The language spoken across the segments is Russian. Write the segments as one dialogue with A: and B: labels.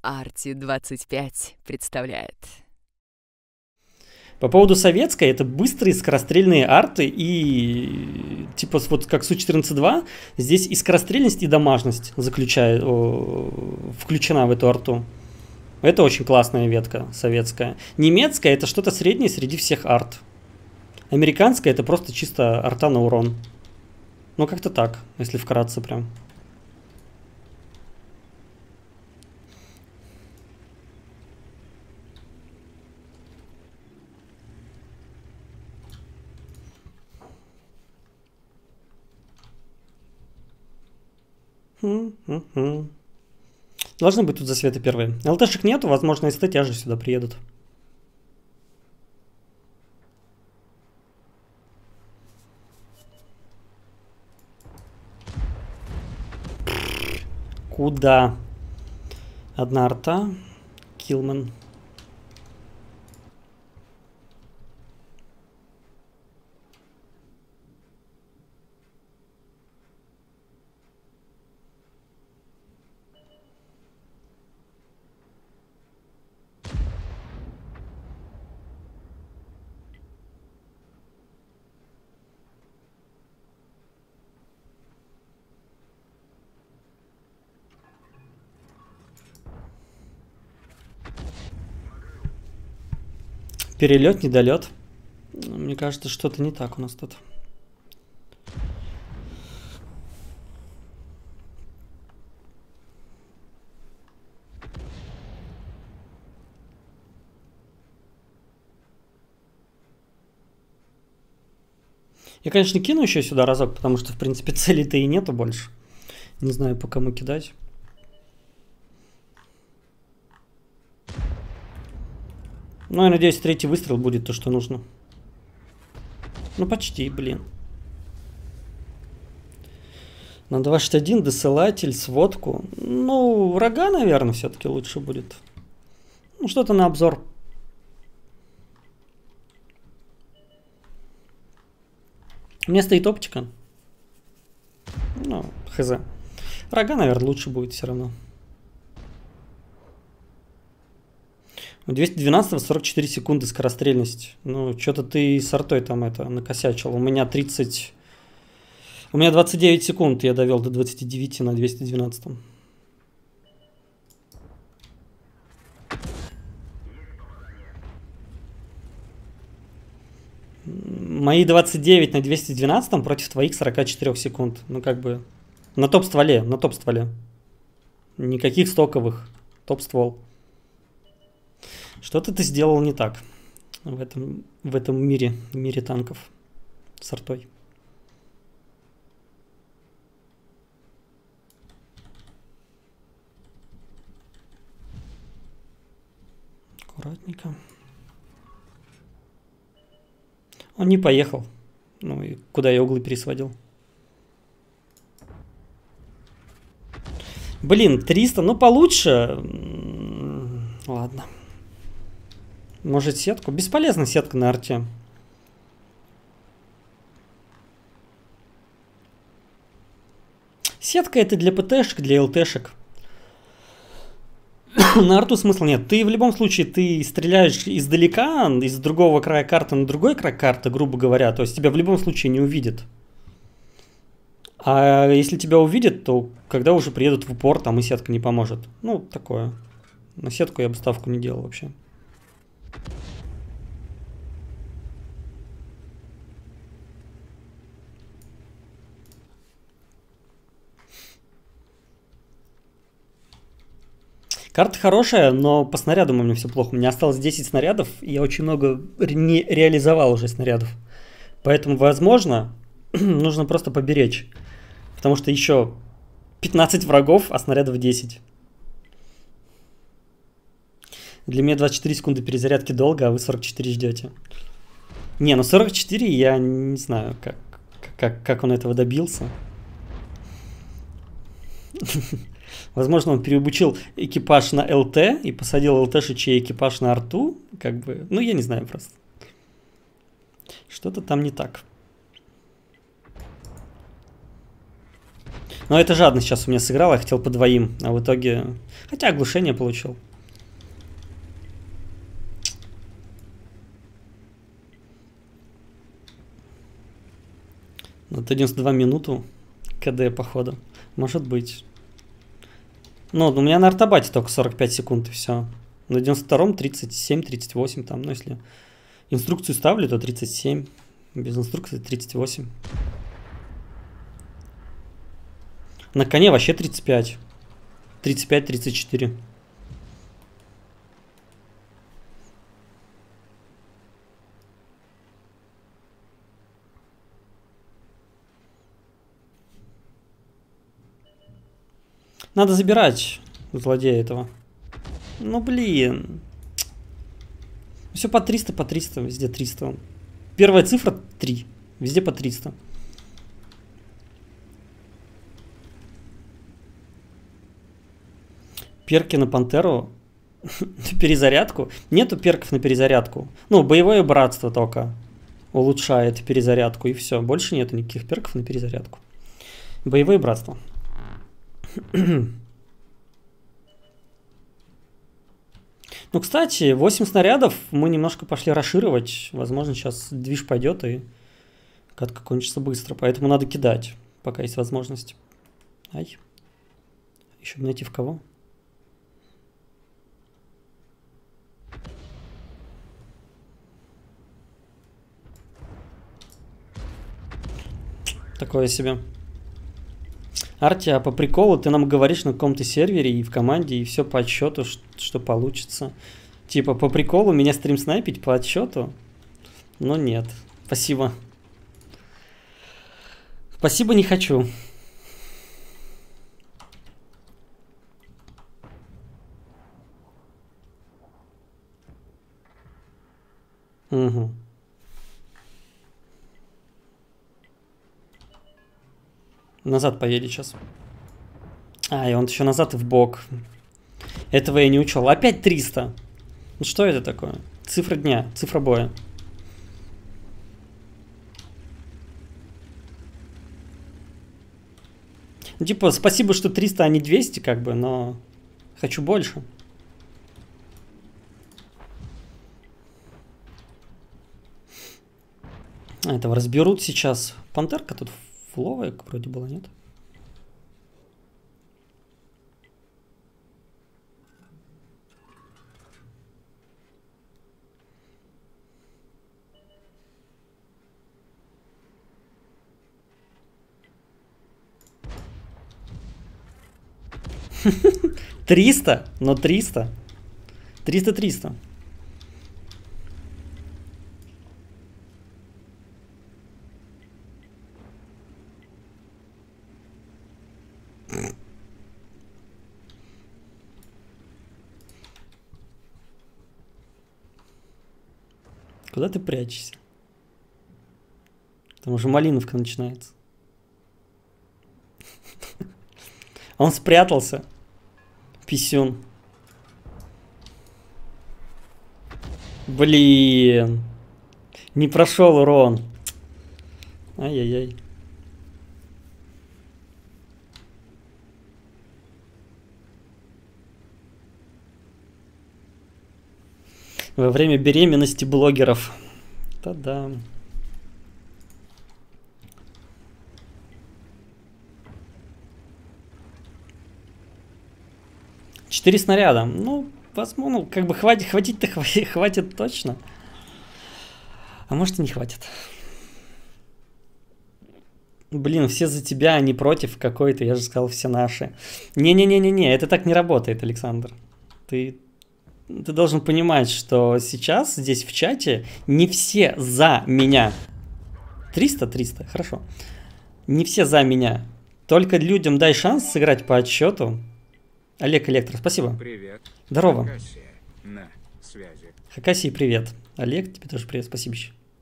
A: Арти-25 представляет.
B: По поводу советской, это быстрые скорострельные арты и типа вот как Су-14-2, здесь и скорострельность, и дамажность включена в эту арту. Это очень классная ветка советская. Немецкая это что-то среднее среди всех арт. Американская это просто чисто арта на урон. Ну как-то так, если вкратце прям. Должны быть тут засветы первые. ЛТшек нету, возможно, СТ тяжи сюда приедут. Куда? Одна арта. Киллман. Перелет, недолет. Мне кажется, что-то не так у нас тут. Я, конечно, кину еще сюда разок, потому что, в принципе, целей-то и нету больше. Не знаю, по кому кидать. Ну, я надеюсь, третий выстрел будет то, что нужно. Ну, почти, блин. На 261 досылатель, сводку. Ну, врага, наверное, все-таки лучше будет. Ну, что-то на обзор. У меня стоит оптика. Ну, хз. Врага, наверное, лучше будет все равно. У 212 44 секунды скорострельность. Ну, что-то ты с артой там это накосячил. У меня 30... У меня 29 секунд я довел до 29 на 212. Мои 29 на 212 против твоих 44 секунд. Ну, как бы... На топ-стволе, на топ-стволе. Никаких стоковых. Топ-ствол. Что-то ты сделал не так в этом мире танков с артой. Аккуратненько. Он не поехал. Ну и куда я углы пересводил? Блин, 300, ну получше. Ладно. Может сетку? Бесполезна сетка на арте. Сетка это для ПТшек, для ЛТшек. На арту смысла нет. Ты в любом случае ты стреляешь издалека, из другого края карты на другой край карты, грубо говоря. То есть тебя в любом случае не увидят. А если тебя увидят, то когда уже приедут в упор, там и сетка не поможет. Ну, такое. На сетку я бы ставку не делал вообще. Карта хорошая, но по снарядам у меня все плохо. У меня осталось 10 снарядов, и я очень много не реализовал уже снарядов. Поэтому, возможно, нужно просто поберечь. Потому что еще 15 врагов, а снарядов 10. Для меня 24 секунды перезарядки долго, а вы 44 ждете. Не, ну 44 я не знаю, как он этого добился. Возможно, он переобучил экипаж на ЛТ и посадил ЛТшичей экипаж на арту. Как бы, ну, я не знаю просто. Что-то там не так. Но это жадно сейчас у меня сыграло, я хотел по двоим, а в итоге... Хотя оглушение получил. На 92 минуту КД, походу. Может быть. Ну, у меня на артобате только 45 секунд и все. На 92-м 37-38 там, ну если инструкцию ставлю, то 37. Без инструкции 38. На коне вообще 35. 35-34. Надо забирать злодея этого. Ну блин. Все по 300, везде 300. Первая цифра 3. Везде по 300. Перки на пантеру. Перезарядку. Нету перков на перезарядку. Ну, боевое братство только улучшает перезарядку. И все. Больше нету никаких перков на перезарядку. Боевое братство. Ну, кстати, 8 снарядов мы немножко пошли расширировать. Возможно, сейчас движ пойдет и катка кончится быстро. Поэтому надо кидать, пока есть возможность. Ай. Еще бы найти в кого. Такое себе. Арти, а по приколу ты нам говоришь на каком-то сервере и в команде, и все по отсчету, что получится. Типа, по приколу меня стрим снайпить по отсчету? Но нет. Спасибо. Спасибо, не хочу. Угу. Назад поедет сейчас. А, и он еще назад и в бок. Этого я не учел. Опять 300. Ну что это такое? Цифра дня, цифра боя. Ну, типа, спасибо, что 300, а не 200, как бы, но хочу больше. Этого разберут сейчас. Пантерка тут фловая вроде была, нет? Триста? Но 300. 300. Куда ты прячешься? Там уже малиновка начинается. Он спрятался. Писюн. Блин. Не прошел урон. Ай-яй-яй. Во время беременности блогеров. Та-да. Четыре снаряда. Ну, возможно, как бы хватить-то хватит точно. А может и не хватит. Блин, все за тебя, а не против какой-то. Я же сказал, все наши. Не-не-не-не-не, это так не работает, Александр. Ты должен понимать, что сейчас здесь в чате не все за меня. 300, хорошо. Не все за меня. Только людям дай шанс сыграть по отсчету. Олег Электро, спасибо.
A: Привет.
B: Здорово.
A: Хакасия на связи.
B: Хакасии, привет. Олег, тебе тоже привет, спасибо.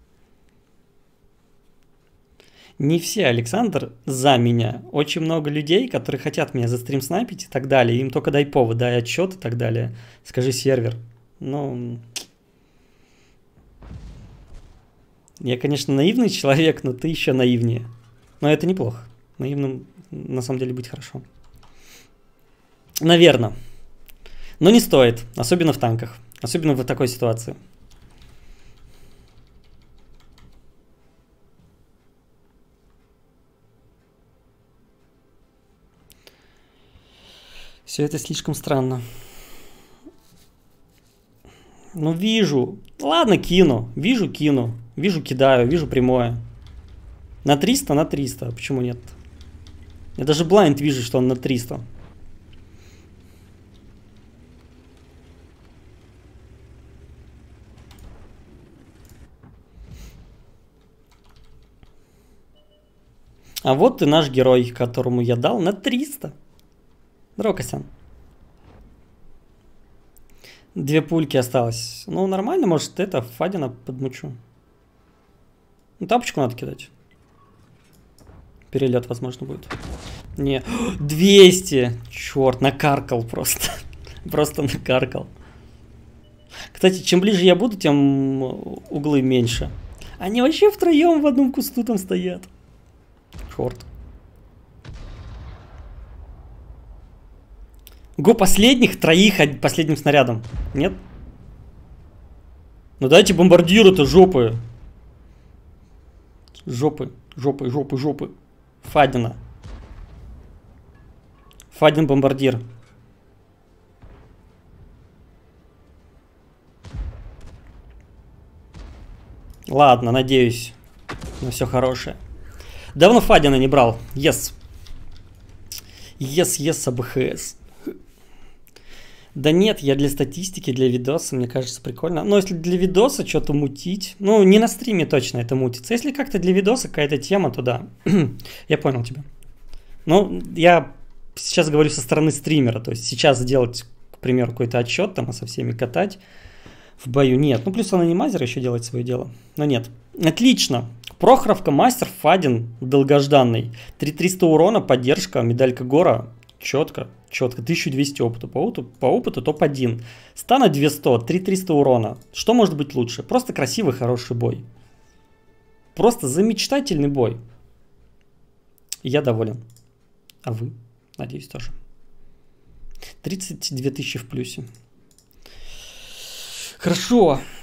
B: Не все, Александр, за меня. Очень много людей, которые хотят меня за стрим снайпить и так далее. Им только дай повод, дай отчет и так далее. Скажи сервер. Ну, я, конечно, наивный человек, но ты еще наивнее. Но это неплохо. Наивным на самом деле быть хорошо. Наверное. Но не стоит, особенно в танках. Особенно в такой ситуации. Все это слишком странно. Ну, вижу. Ладно, кину. Вижу, кину. Вижу, кидаю. Вижу прямое. На 300, на 300. Почему нет? Я даже блайнд вижу, что он на 300. А вот и наш герой, которому я дал на 300. Здорово, Костян. 2 пульки осталось. Ну, нормально, может, это Фадина подмучу. Ну, тапочку надо кидать. Перелет, возможно, будет. Не. 200! Черт, накаркал просто. Просто накаркал. Кстати, чем ближе я буду, тем углы меньше. Они вообще втроем в одном кусту там стоят. Черт. Го последних троих последним снарядом. Нет? Ну дайте бомбардиру-то, жопы. Жопы, жопы, жопы, жопы. Фадина. Фадин бомбардир. Ладно, надеюсь на все хорошее. Давно Фадина не брал. Yes. Yes, yes, АБХС. Да нет, я для статистики, для видоса, мне кажется, прикольно. Но если для видоса что-то мутить, ну, не на стриме точно это мутится. Если как-то для видоса какая-то тема, то да. Я понял тебя. Ну, я сейчас говорю со стороны стримера, то есть сейчас сделать, к примеру, какой-то отчет там, а со всеми катать в бою нет. Ну, плюс анонимайзер еще делает свое дело. Но нет. Отлично. Прохоровка, мастер, Фадин, долгожданный. 3300 урона, поддержка, медалька Гора. Четко, четко. 1200 опыта. По опыту топ-1. Стана 200, 3300 урона. Что может быть лучше? Просто красивый, хороший бой. Просто замечательный бой. Я доволен. А вы? Надеюсь, тоже. 32 тысячи в плюсе. Хорошо.